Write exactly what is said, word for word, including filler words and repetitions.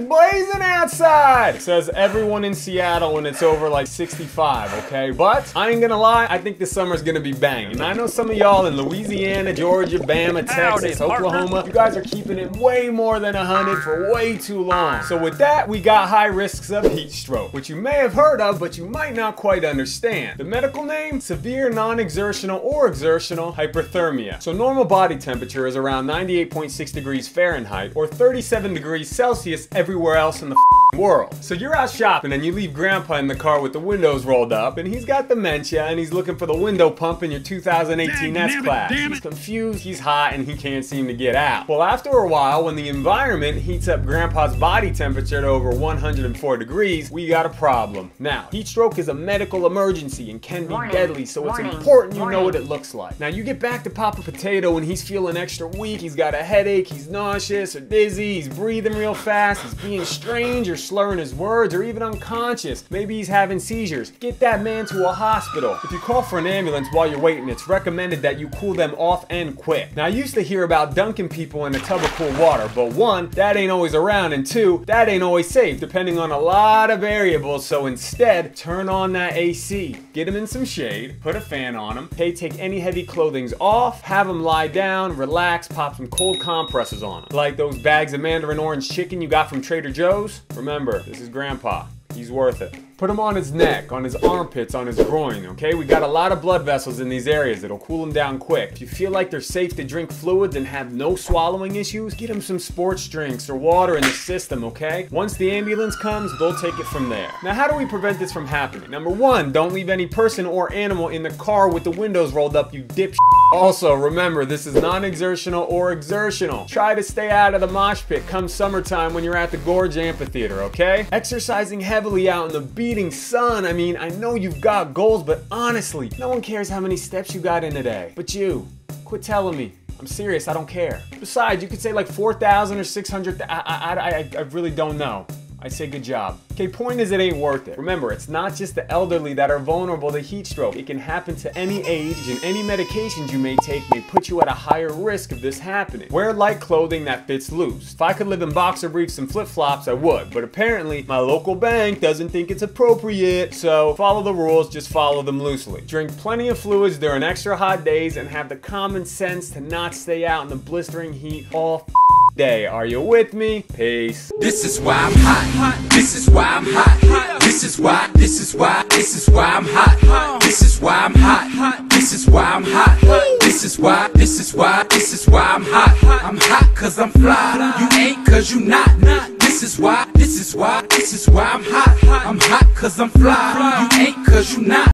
blazing outside, says everyone in Seattle when it's over like sixty-five, okay? But I ain't gonna lie, I think this summer's gonna be banging. And I know some of y'all in Louisiana, Georgia, Bama, Texas, Oklahoma, you guys are keeping it way more than one hundred for way too long. So with that, we got high risks of heat stroke, which you may have heard of, but you might not quite understand. The medical name, severe non-exertional or exertional hyperthermia. So normal body temperature is around ninety-eight point six degrees Fahrenheit or thirty-seven degrees Celsius everywhere else in the world. So you're out shopping and you leave grandpa in the car with the windows rolled up and he's got dementia and he's looking for the window pump in your two thousand eighteen S-Class. He's confused, he's hot, and he can't seem to get out. Well, after a while, when the environment heats up grandpa's body temperature to over one hundred four degrees, we got a problem. Now, heat stroke is a medical emergency and can be Warning. deadly, so Warning. it's important you Warning. know what it looks like. Now, you get back to Papa Potato and he's feeling extra weak, he's got a headache, he's nauseous or dizzy, he's breathing real fast, he's being strange or slurring his words, or even unconscious. Maybe he's having seizures. Get that man to a hospital. If you call for an ambulance while you're waiting, it's recommended that you cool them off and quick. Now, I used to hear about dunking people in a tub of cool water, but one, that ain't always around, and two, that ain't always safe, depending on a lot of variables, so instead, turn on that A C. Get him in some shade, put a fan on him, hey, take any heavy clothing off, have him lie down, relax, pop some cold compresses on him. Like those bags of mandarin orange chicken you got from Trader Joe's? Remember, this is Grandpa. He's worth it. Put him on his neck, on his armpits, on his groin, okay? We got a lot of blood vessels in these areas. It'll cool him down quick. If you feel like they're safe to drink fluids and have no swallowing issues, get him some sports drinks or water in the system, okay? Once the ambulance comes, they'll take it from there. Now, how do we prevent this from happening? Number one, don't leave any person or animal in the car with the windows rolled up, you dipshit. Also, remember, this is non-exertional or exertional. Try to stay out of the mosh pit come summertime when you're at the Gorge Amphitheater, okay? Exercising heavily out in the beating sun. I mean, I know you've got goals, but honestly, no one cares how many steps you got in a day. But you, quit telling me. I'm serious, I don't care. Besides, you could say like four thousand or six hundred, I, I, I, I really don't know. I say good job. Okay, point is it ain't worth it. Remember, it's not just the elderly that are vulnerable to heat stroke. It can happen to any age, and any medications you may take may put you at a higher risk of this happening. Wear light clothing that fits loose. If I could live in boxer briefs and flip-flops, I would, but apparently my local bank doesn't think it's appropriate, so follow the rules, just follow them loosely. Drink plenty of fluids during extra hot days and have the common sense to not stay out in the blistering heat all day. Are you with me? Peace. This is why I'm hot. This is why I'm hot. This is why. This is why. This is why I'm hot. This is why I'm hot. This is why I'm hot. This is why. This is why. This is why I'm hot. I'm hot cause I'm fly. You ain't cause you not. This is why. This is why. This is why I'm hot. I'm hot cause I'm fly. You ain't cause you not.